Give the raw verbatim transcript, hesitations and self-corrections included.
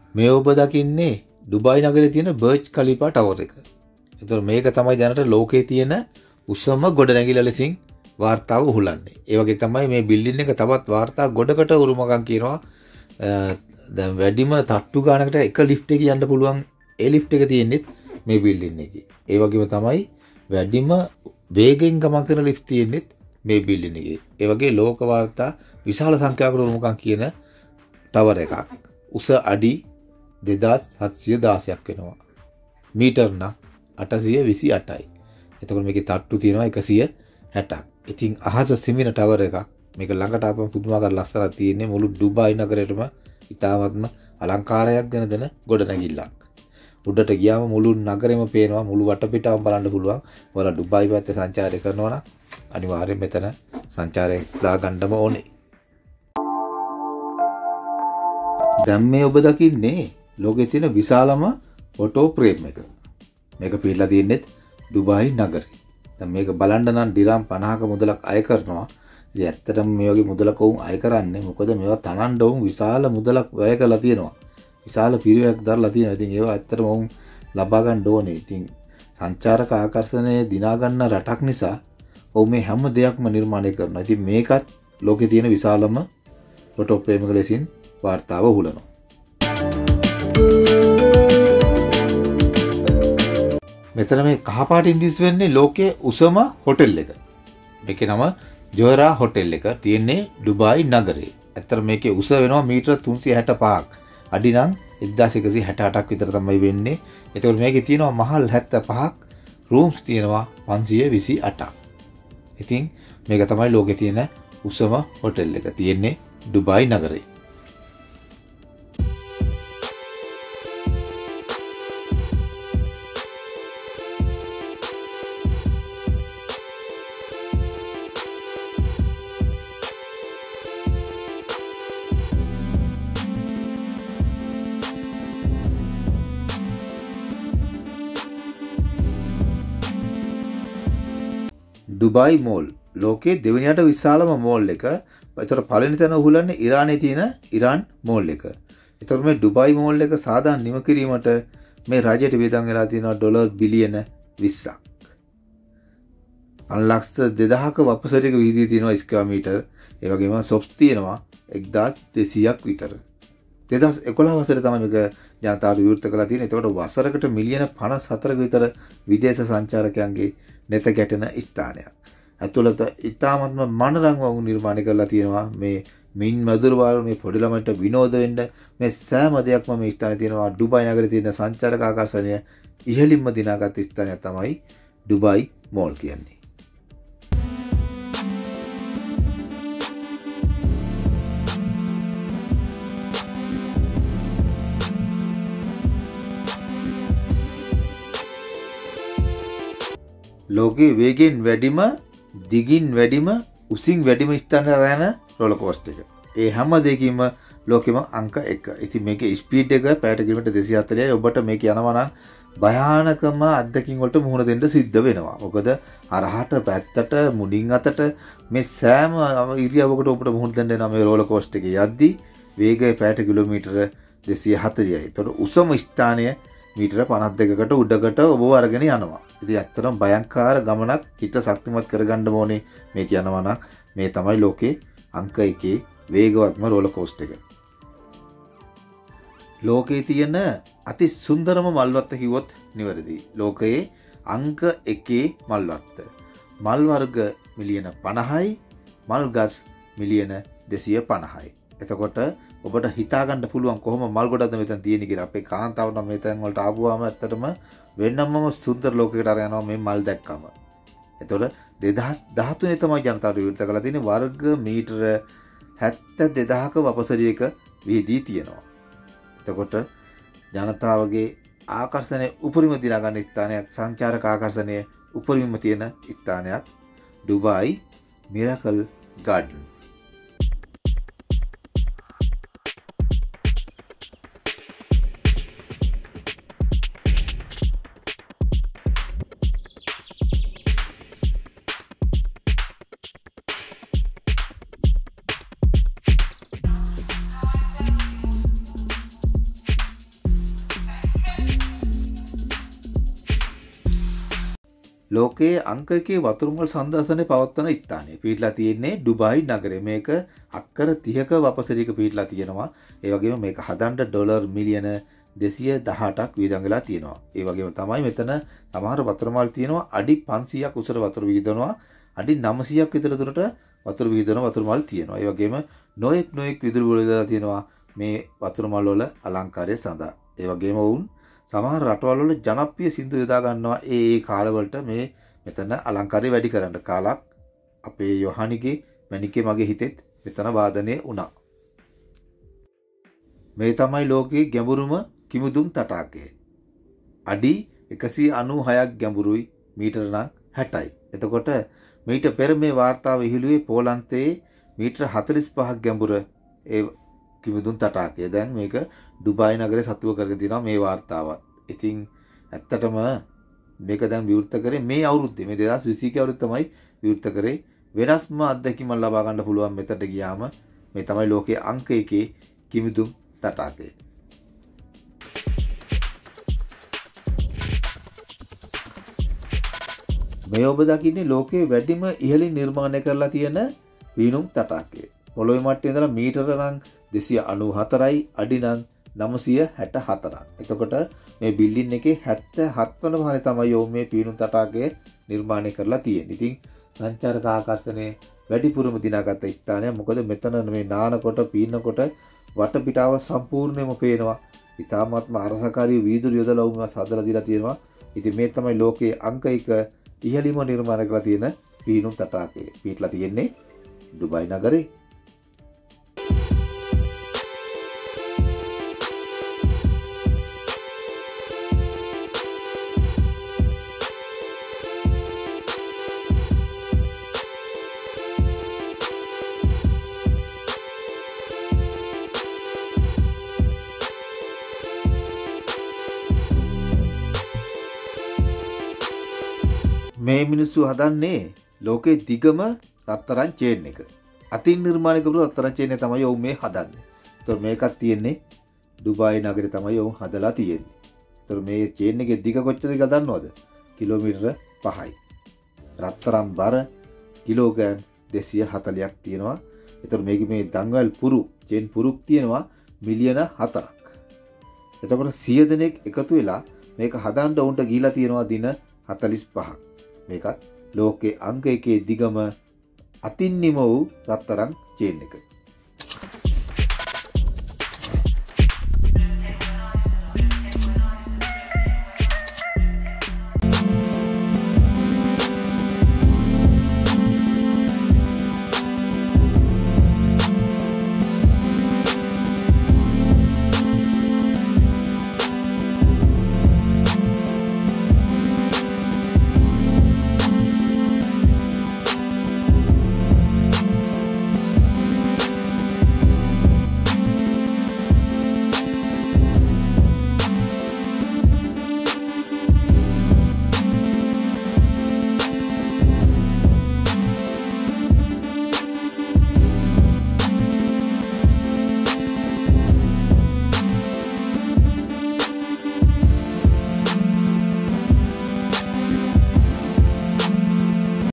මේ ඔබ දකින්නේ ඩුබායි නගරේ තියෙන බර්ජ් කලිපා ටවර් එක. ඒතර මේක තමයි දැනට ලෝකයේ තියෙන උසම ගොඩනැගිල්ල ලෙසින් වාර්තාව උහුලන්නේ. ඒ වගේ තමයි මේ බිල්ඩින් එක තවත් වාර්තා ගොඩකට උරුමකම් කියනවා. දැන් වැඩිම තට්ටු ගානකට එක ලිෆ්ට් එකකින් යන්න පුළුවන් ඒ ලිෆ්ට් එක තියෙන්නේ මේ බිල්ඩින් එකේ. ඒ වගේම තමයි වැඩිම වේගෙන් ගමන් කරන ලිෆ්ට් තියෙන්නේ මේ බිල්ඩින් එකේ. ඒ වගේ ලෝක වාර්තා විශාල සංඛ්‍යාවකට උරුමකම් කියන ටවර් එකක්. උස අඩි දෙදාස් හත්සිය දාසයක් වෙනවා. මීටර් නම් අටසිය විසි අටයි. එතකොට මේකේ තට්ටු තියෙනවා එකසිය හැටක්. ඉතින් අහස සිමින ටවර් එකක්. මේක ළඟට ආපම පුදුමාකාර ලස්සනක් තියෙන්නේ. මුළු ඩුබායි නගරයටම ඉතාමත්ම අලංකාරයක් දෙන දෙන ගොඩනැගිල්ලක්. උඩට ගියාම මුළු නගරෙම පේනවා. මුළු වටපිටාවම බලන්න පුළුවන්. ඔයාලා ඩුබායි පැත්තේ සංචාරය කරනවා නම් අනිවාර්යෙන් මෙතන සංචාරය දාගන්නම ඕනේ. දැන් මේ ඔබ දකින්නේ ලෝකයේ තියෙන විශාලම ෆොටෝ ෆ්‍රේම් එක. මේක පිටලා තියෙන්නේ ඩුබායි නගරේ. දැන් මේක බලන්න නම් ඩිරම් පනහක මුදලක් අය කරනවා. ඉතින් ඇත්තටම මේ වගේ මුදලක් වුන් අය කරන්නේ මොකද මේවා තනන්න වුන් විශාල මුදලක් වැය කරලා තියෙනවා. විශාල පිරිවැයක් දරලා තියෙනවා. ඉතින් ඒවා ඇත්තටම වුන් ලබා ගන්න ඕනේ. ඉතින් සංචාරක ආකර්ෂණය දිනා ගන්න රටක් නිසා ඔව් මේ හැම දෙයක්ම නිර්මාණය කරනවා. ඉතින් මේකත් ලෝකේ තියෙන විශාලම ෆොටෝ ෆ්‍රේම් එක ලෙසින් වාර්තාව උහුලනවා. මෙතන මේ කහපාටින් දිස් වෙන්නේ ලෝකයේ උසම හොටෙල් එක. මේකේ නම ජොයරා හොටෙල් එක. තියෙන්නේ ඩුබායි නගරේ. ඇත්තට මේකේ උස වෙනවා මීටර තුන්සිය හැට පහක්. අඩි නම් එක්දාස් එකසිය හැට අටක් විතර තමයි වෙන්නේ. ඒතකොට මේකේ තියෙනවා මහල් හැත්තෑ පහක්, රූම්ස් තියෙනවා පන්සිය විසි අටක්. ඉතින් මේක තමයි ලෝකේ තියෙන උසම හොටෙල් එක. තියෙන්නේ ඩුබායි නගරේ. ඩුබායි මෝල් ලෝකයේ දෙවෙනියට විශාලම මෝල් එක. ඒතර පළවෙනි තැන උහුලන්නේ ඉරානයේ තියෙන ඉරාන් මෝල් එක. ඒතර මේ ඩුබායි මෝල් එක සාදාන් නිම කිරීමට මේ රජයට වියදම් වෙලා තියෙනවා ඩොලර් බිලියන විස්සක්. අන්ලක්ස් දෙදහක වපසරික වීදිය තියෙනවා ස්ක්වයර් මීටර්. ඒ වගේම සොප්ස් තියෙනවා එක්දාස් දෙසීයක් විතර. දෙදහස් එකොළහ වසරේ තමයි මේක ජනතාවට විවෘත කරලා තියෙන්නේ. ඒතකොට වසරකට මිලියන පනස් හතරක විතර විදේශ සංචාරකයන්ගේ නෙත ගැටෙන ස්ථානයක්. ඇතුළත ඉතාමත්ම මනරංග වුන් නිර්මාණය කරලා තියෙනවා. මේ මින් මధుරවල් මේ පොඩි ළමයින්ට විනෝද වෙන්න මේ සෑම දෙයක්ම මේ ස්ථානයේ තියෙනවා. ඩුබායි නගරේ තියෙන සංචාරක ආකර්ෂණය ඉහළින්ම දිනාගත් ස්ථානයක් තමයි ඩුබායි මෝල් කියන්නේ. ලෝකයේ වේගෙන් වැඩිම දිගින් වැඩිම උසින් වැඩිම ස්ථාන රැන රෝලර් කෝස්ටර් එක. ඒ හැම දෙයකින්ම ලෝකෙම අංක එක. ඉතින් මේකේ ස්පීඩ් එක පැයට කිලෝමීටර් දෙසිය හතලිසයි. ඔබට මේක යනවා නම් භයානකම අත්දැකීම් වලට මුහුණ දෙන්න සිද්ධ වෙනවා. මොකද හරහාට පැත්තට මුඩින් අතට මේ සෑම ඉරියව්වකට ඔබට මුහුණ දෙන්න වෙනවා මේ රෝලර් කෝස්ටර් එකේ යද්දී. වේගය පැයට කිලෝමීටර දෙසිය හතලිසයි. ඒතකොට උසම ස්ථානය මීටර පනස් දෙකකට උඩකට ඔබව අරගෙන යනවා. ඉතින් ඇත්තටම භයංකාර ගමනක් හිත ශක්තිමත් කරගන්න ඕනේ මේ කියනවා නම් මේ තමයි ලෝකේ අංක එකේ වේගවත්ම රෝලර් කෝස්ටර් එක. ලෝකයේ තියෙන අති සුන්දරම මල්වත්ත කිව්වොත් නිවැරදි. ලෝකයේ අංක එකේ මල්වත්ත. මල් වර්ග මිලියන පනහයි, මල් ගස් මිලියන දෙසිය පනහයි. එතකොට ඔබට හිතා ගන්න පුළුවන් කොහොම මල් ගොඩක්ද මෙතන තියෙන්නේ කියලා. අපේ කාන්තාව නම් මේ තැන් වලට ආපුවාම ඇත්තටම වෙනමම සුන්දර ලෝකයකට අර යනවා මේ මල් දැක්කම. එතකොට දෙදහස් දහතුනේ තමයි ජනතාවට විවෘත කරලා තියෙන්නේ. වර්ග මීටර හැත්තෑ දෙදහක වපසරියක වීදී තියෙනවා. එතකොට ජනතාවගේ ආකර්ෂණය උපරිම දිනා ගන්න ස්ථානයක්, සංචාරක ආකර්ෂණය උපරිම තියෙන ස්ථානයක් ඩුබායි මිරකල් ගාඩන්. ලෝකයේ අංක එකේ වතුරුමල් සංදර්ශනය පවත්වන ස්ථානය පිහිටලා තියෙන්නේ ඩුබායි නගරේ. මේක අක්කර තිහක වපසරියක පිහිටලා තියෙනවා. ඒ වගේම මේක හදන්න ඩොලර් මිලියන දෙසිය දහඅටක් වියදම් වෙලා තියෙනවා. ඒ වගේම තමයි මෙතන සමහර වතුරුමල් තියෙනවා අඩි පන්සීයක් උසට වතුර විහිදෙනවා. අඩි නවසීයක් විතර දුරට වතුර විහිදෙන වතුරුමල් තියෙනවා. ඒ වගේම නොඑක් නොඑක් විදුලි වල තියෙනවා මේ වතුරුමල් වල අලංකාරය සඳහා. ඒ වගේම වුන් සමහර රටවල් වල ජනප්‍රිය සින්දු යොදා ගන්නවා ඒ ඒ කාලවලට මේ මෙතන අලංකාරය වැඩි කරන්න. කාලක් අපේ යොහානිගේ මැනිකේ මගේ හිතෙත් මෙතන වාදනය වුණා. මේ තමයි ලෝකයේ ගැඹුරුම කිමුදුම් තටාකය. අඩි එකසිය අනූහයක් ගැඹුරුයි මීටර නම් හැටයි. එතකොට මීට පෙර මේ වාර්තාව ඉහිළුවේ පෝලන්තයේ මීටර හතළිස් පහක් ගැඹුර ඒ කිමුදුම් තටාකය. දැන් මේක ඩුබායි නගරේ සතුව කරගෙන තියෙනවා මේ වාර්තාවත්. ඉතින් ඇත්තටම මේක දැන් විවෘත කරේ මේ අවුරුද්දේ මේ දෙදාස් විසි එක අවුරුද්ද තමයි විවෘත කරේ. වෙනස්ම අත්දැකීමක් ලබා ගන්න පුළුවන් මෙතනට ගියාම මේ තමයි ලෝකයේ අංක එකේ කිමුදුම් තටාකය. මේ ඔබ දකින්නේ ලෝකයේ වැඩිම ඉහළින් නිර්මාණය කරලා තියෙන පීනුම් තටාකය. පොළොවේ මට්ටමේ ඉඳලා මීටර නම් දෙසිය අනූ හතරයි අඩි නම් නවසිය හැට හතරක්. එතකොට මේ බිල්ඩින් එකේ හැත්තෑ හත් වන මහලේ තමයි යෝ මේ පීනුම් තටාකය නිර්මාණය කරලා තියෙන්නේ. ඉතින් සංචාරක ආකර්ෂණයේ වැඩිපුරම දිනාගත්ත ස්ථානය. මොකද මෙතන මේ නානකොට පීනකොට වටපිටාව සම්පූර්ණයෙන්ම පේනවා. ඉතාමත්ම අරසකාරී වීදුරු යොදලා උන්ව සදලා දීලා තියෙනවා. ඉතින් මේ තමයි ලෝකයේ අංක එක ඉහළින්ම නිර්මාණය කරලා තියෙන පීනුම් තටාකය. පිටලා තියෙන්නේ ඩුබායි නගරේ. මේ මිනිස්සු හදන්නේ ලෝකේ දිගම රත්තරන් චේන් එක. අතින් නිර්මාණය කරපු රත්තරන් චේන් එක තමයි ඔවුන් මේ හදන්නේ. ඒතකොට මේකත් තියෙන්නේ ඩුබායි නගරේ තමයි ඔවුන් හදලා තියෙන්නේ. ඒතකොට මේ චේන් එකේ දිග කොච්චරද කියලා දන්නවද? කිලෝමීටර පහයි. රත්තරන් බර කිලෝග්‍රෑම් දෙසිය හතළියක් තියෙනවා. ඒතකොට මේකේ මේ දංගල් පුරු චේන් පුරුක් තියෙනවා මිලියන හතරක්. එතකොට සිය දෙනෙක් එකතු වෙලා මේක හදන්න උන්ට ගිහිලා තියෙනවා දින හතළිස් පහක්. මේකත් ලෝකයේ අංක එකේ දිගම අතින්නිම වූ රත්තරන් චේන් එක.